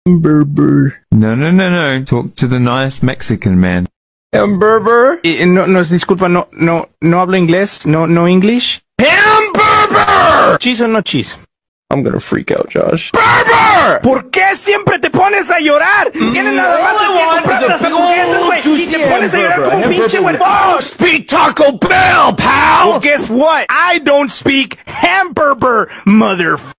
Hamburger. No. Talk to the nice Mexican man. Hamburger. No, disculpa, no hablo inglés, no English. Hamburger! ¿Cheese o no cheese? I'm gonna freak out, Josh. ¡Burger! ¿Por qué siempre te pones a llorar? Tienes nada más que comprar las hamburguesas, güey, y te pones a llorar como un pinche güey. Oh, speak Taco Bell, pal! Well, guess what? I don't speak hamburger, motherfucker.